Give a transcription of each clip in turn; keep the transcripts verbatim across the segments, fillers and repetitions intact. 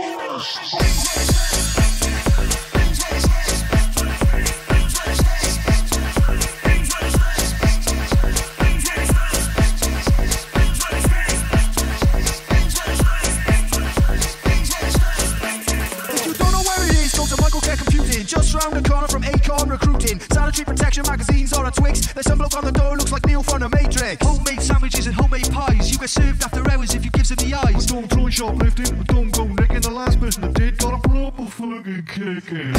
Just round the corner from Acorn Recruiting. Sanitary protection magazines are on Twix. There's some bloke on the door who looks like Neil from the Matrix. Homemade sandwiches and homemade pies. You get served after hours if you give them the eyes. I don't try shoplifting, I don't go nicking. The last person that did got a proper fucking kicking.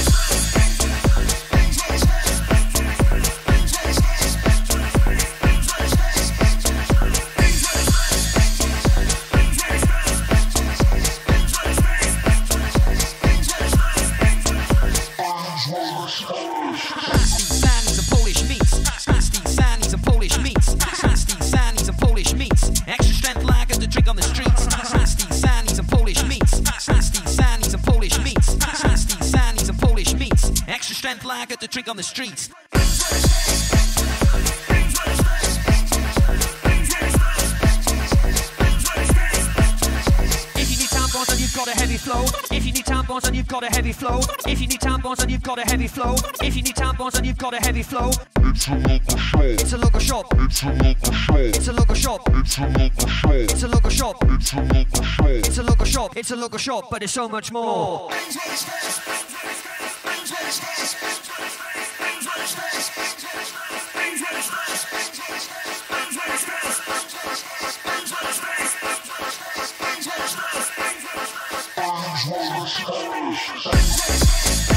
Lager to drink on the streets. If you need tampons and you've got a heavy flow. If you need tampons and you've got a heavy flow. If you need tampons and you've got a heavy flow. If you need tampons and you've got a heavy flow. It's a local shop. It's a local shop. It's a local shop. It's a local shop. It's a local shop. It's a local shop. It's a local shop. It's a local shop. It's a local shop, but there's so much more. Baneswell Express.